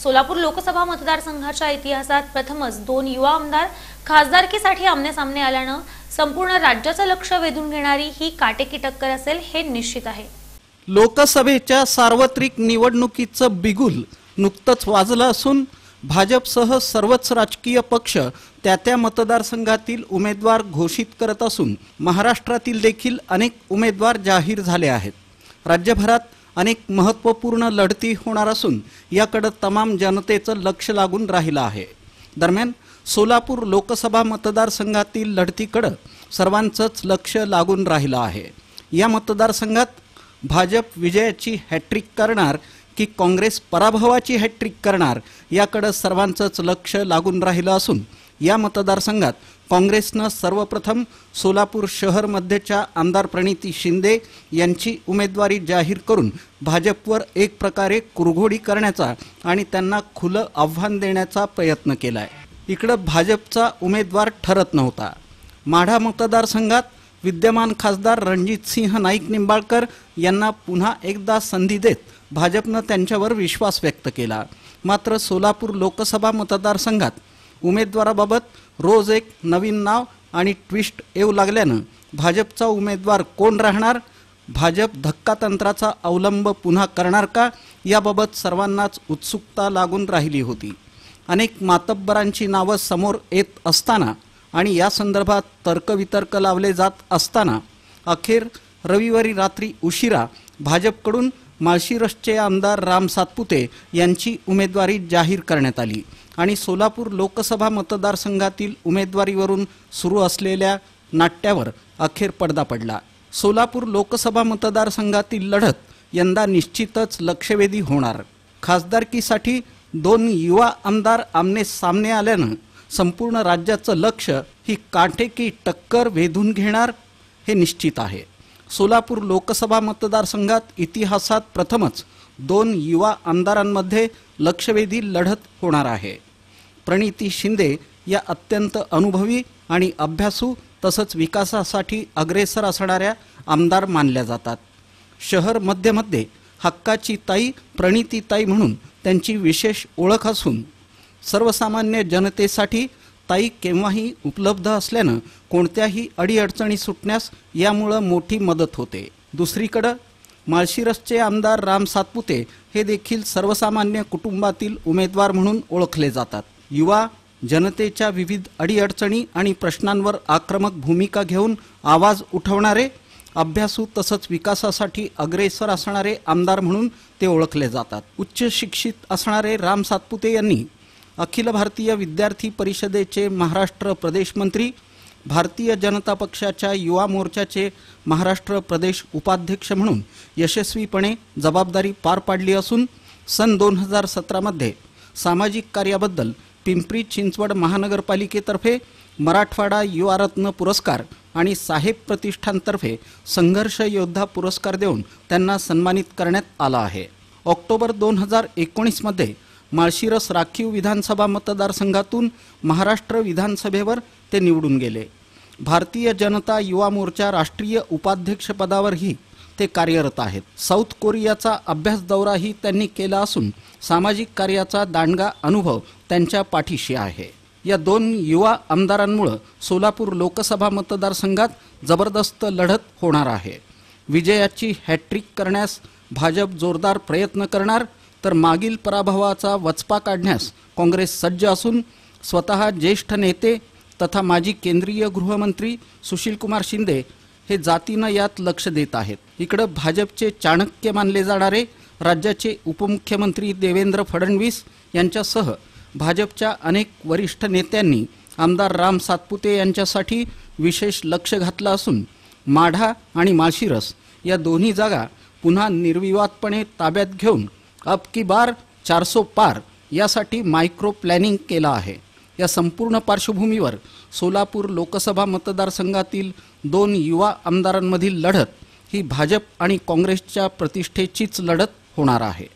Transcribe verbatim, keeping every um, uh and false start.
सोलापूर लोकसभा मतदारसंघाच्या इतिहासात प्रथमच दोन युवा आमदार खासदारकीसाठी आमने-सामने आल्यानं संपूर्ण राज्याचं लक्ष वेधून घेणारी ही काटेकी टक्कर असेल हे निश्चित आहे। लोकसभेच्या सार्वत्रिक निवडणुकीचं बिगुल नुकतंच वाजलं असून भाजपसह सर्वच राजकीय पक्ष त्या त्या मतदारसंघातील उमेदवार घोषित करत असून महाराष्ट्रातील देखील अनेक उमेदवार जाहीर झाले आहेत। राज्यभरात अनेक महत्त्वपूर्ण लढती होणार असून याकडे तमाम जनतेचं लक्ष लागून राहिलं आहे। दरम्यान सोलापूर लोकसभा मतदारसंघातील लढतीकडे सर्वांचंच लक्ष लागून राहिलं आहे। या मतदारसंघात भाजप विजयाची हॅट्रिक करणार की काँग्रेस पराभवाची हॅट्रिक करणार याकडे सर्वांचंच लक्ष लागून राहिलं असून या मतदारसंघात काँग्रेसने सर्वप्रथम सोलापूर शहर मध्यच्या आमदार प्रणिती शिंदे यांची उमेदवारी जाहीर करून भाजपवर एक प्रकारे कुरघोडी करण्याचा आणि त्यांना खुलं आव्हान देण्याचा प्रयत्न केलाय। इकडे भाजपचा उमेदवार ठरत नव्हता। माढा मतदारसंघात विद्यमान खासदार रणजितसिंह नाईक निंबाळकर यांना पुन्हा एकदा संधी देत भाजपने त्यांच्यावर विश्वास व्यक्त केला। मात्र सोलापूर लोकसभा मतदारसंघात उमेदवाराबाबत रोज एक नवीन नाव आणि ट्विस्ट येऊ लागल्यानं भाजपचा उमेदवार कोण राहणार, भाजप धक्कातंत्राचा अवलंब पुन्हा करणार का याबाबत सर्वांनाच उत्सुकता लागून राहिली होती। अनेक मातब्बरांची नावं समोर येत असताना आणि या संदर्भात तर्कवितर्क लावले जात असताना अखेर रविवारी रात्री उशिरा भाजपकडून माळशिरसचे आमदार राम सातपुते यांची उमेदवारी जाहीर करण्यात आली आणि सोलापूर लोकसभा मतदारसंघातील उमेदवारीवरून सुरू असलेल्या नाट्यावर अखेर पडदा पडला। सोलापूर लोकसभा मतदारसंघातील लढत यंदा निश्चितच लक्षवेधी होणार। खासदारकीसाठी दोन युवा आमदार आमने सामने आल्यानं संपूर्ण राज्याचं लक्ष ही काटेकी टक्कर वेधून घेणार हे निश्चित आहे। सोलापूर लोकसभा मतदारसंघात इतिहासात प्रथमच दोन युवा आमदारांमध्ये लक्षवेधी लढत होणार आहे। प्रणिती शिंदे या अत्यंत अनुभवी आणि अभ्यासू तसंच विकासासाठी अग्रेसर असणाऱ्या आमदार मानल्या जातात। शहर मध्यमध्ये हक्काची ताई प्रणिती ताई म्हणून त्यांची विशेष ओळख असून सर्वसामान्य जनतेसाठी ताई केव्हाही उपलब्ध असल्यानं कोणत्याही अडीअडचणी सुटण्यास यामुळे मोठी मदत होते। दुसरीकडे माळशिरसचे आमदार राम सातपुते हे देखील सर्वसामान्य कुटुंबातील उमेदवार म्हणून ओळखले जातात। युवा जनतेच्या विविध अडीअडचणी आणि प्रश्नांवर आक्रमक भूमिका घेऊन आवाज उठवणारे अभ्यासू तसंच विकासासाठी अग्रेसर असणारे आमदार म्हणून ते ओळखले जातात। उच्च शिक्षित असणारे राम सातपुते यांनी अखिल भारतीय विद्यार्थी परिषदेचे महाराष्ट्र प्रदेश मंत्री, भारतीय जनता पक्षाच्या युवा मोर्चाचे महाराष्ट्र प्रदेश उपाध्यक्ष म्हणून यशस्वीपणे जबाबदारी पार पाडली असून सन दोन हजार सतरा मध्ये सामाजिक कार्याबद्दल पिंपरी चिंचवड महानगरपालिकेतर्फे मराठवाडा युवा रत्न पुरस्कार आणि साहेब प्रतिष्ठानतर्फे संघर्ष योद्धा पुरस्कार देऊन त्यांना सन्मानित करण्यात आला आहे। ऑक्टोबर दोन हजार एकोणीस मध्ये माळशिरस राखीव विधानसभा मतदारसंघातून महाराष्ट्र विधानसभेवर ते निवडून गेले। भारतीय जनता युवा मोर्चा राष्ट्रीय उपाध्यक्षपदावरही ते कार्यरत आहेत। साऊथ कोरियाचा अभ्यास दौराही त्यांनी केला असून सामाजिक कार्याचा दांडगा अनुभव त्यांच्या पाठीशी आहे। या दोन युवा आमदारांमुळे सोलापूर लोकसभा मतदारसंघात जबरदस्त लढत होणार आहे। विजयाची हॅट्रिक करण्यास भाजप जोरदार प्रयत्न करणार तर मागील पराभवाचा वचपा काढण्यास काँग्रेस सज्ज असून स्वतः ज्येष्ठ नेते तथा माजी केंद्रीय गृहमंत्री सुशीलकुमार शिंदे हे जातीनं यात लक्ष देत आहेत। इकडे भाजपचे चाणक्य मानले जाणारे राज्याचे उपमुख्यमंत्री देवेंद्र फडणवीस यांच्यासह भाजपच्या अनेक वरिष्ठ नेत्यांनी आमदार राम सातपुते यांच्यासाठी विशेष लक्ष घातलं असून माढा आणि माळशिरस या दोन्ही जागा पुन्हा निर्विवादपणे ताब्यात घेऊन अब की बार चारसो पार यासाठी मायक्रो प्लॅनिंग केला आहे। या संपूर्ण पार्श्वभूमीवर सोलापूर लोकसभा मतदारसंघातील दोन युवा आमदारांमधील लढत ही भाजप आणि काँग्रेसच्या प्रतिष्ठेचीच लढत होणार आहे।